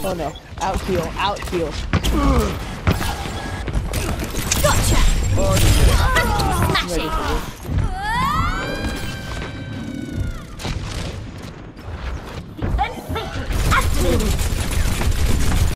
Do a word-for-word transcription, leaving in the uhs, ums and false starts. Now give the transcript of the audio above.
Oh no. Out heal. Out heal. Gotcha! Oh, Smash ready it! for this. Defense matrix activated!